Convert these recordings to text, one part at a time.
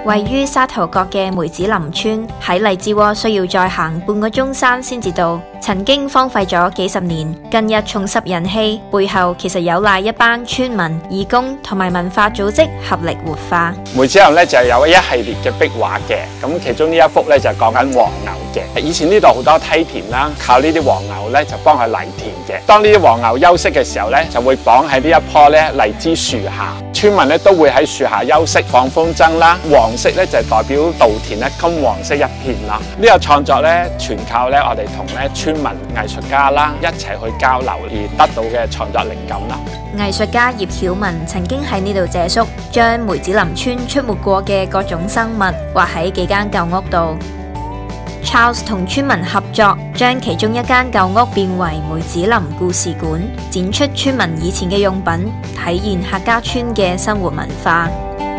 位於沙頭角嘅梅子林村喺荔枝窩需要再行半個鐘山先至到，曾經荒廢咗幾十年，近日重拾人氣，背後其實有賴一班村民、義工同埋文化組織合力活化。 梅子林咧就有一系列嘅壁畫嘅，咁其中呢一幅咧就講緊黃牛嘅。以前呢度好多梯田啦，靠呢啲黃牛咧就幫佢犁田嘅。當呢啲黃牛休息嘅時候咧，就會綁喺呢一棵咧荔枝樹下，村民咧都會喺樹下休息放風箏啦。黃色咧就係代表稻田咧金黃色一片啦。呢個創作咧全靠咧我哋同咧村民藝術家啦一齊去交流而得到嘅創作靈感啦。 藝術家葉曉文曾經喺呢度借宿，將梅子林村出沒過嘅各種生物畫喺幾間舊屋度。Charles 同村民合作，將其中一間舊屋變為梅子林故事館，展出村民以前嘅用品，體現客家村嘅生活文化。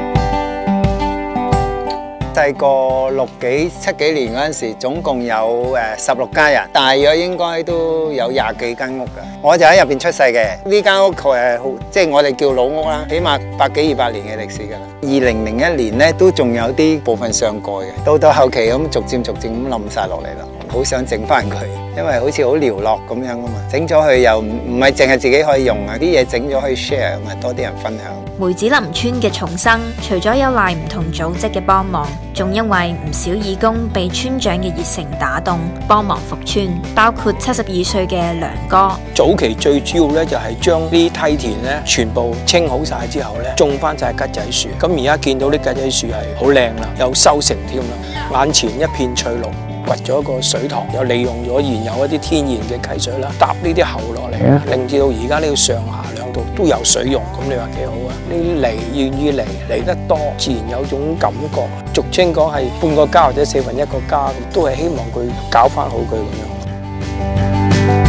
細個7幾年嗰陣時，總共有16家人，大約應該都有20幾間屋㗎。我就喺入邊出世嘅。呢間屋佢係好，即係我哋叫老屋啦，起碼100幾200年嘅歷史㗎啦。2001年咧都仲有啲部分上蓋嘅，到後期咁逐漸咁冧晒落嚟啦。好想整翻佢，因為好似好寥落咁樣啊嘛。整咗佢又唔係淨係自己可以用啊，啲嘢整咗可以 share 啊嘛，多啲人分享。 梅子林村嘅重生，除咗有賴唔同組織嘅幫忙，仲因為唔少義工被村長嘅熱誠打動，幫忙復村，包括72歲嘅梁哥。 早期最主要咧就係將啲梯田咧全部清好晒之後咧，種翻晒桔仔樹。咁而家見到啲桔仔樹係好靚啦，有收成添啦，眼前一片翠綠。掘咗個水塘，又利用咗現有一啲天然嘅溪水啦，搭呢啲喉落嚟，令至到而家呢個上下兩度都有水用，咁你話幾好啊？你嚟願意嚟得多，自然有種感覺。俗稱講係半個家或者1/4個家，都係希望佢搞翻好佢咁樣。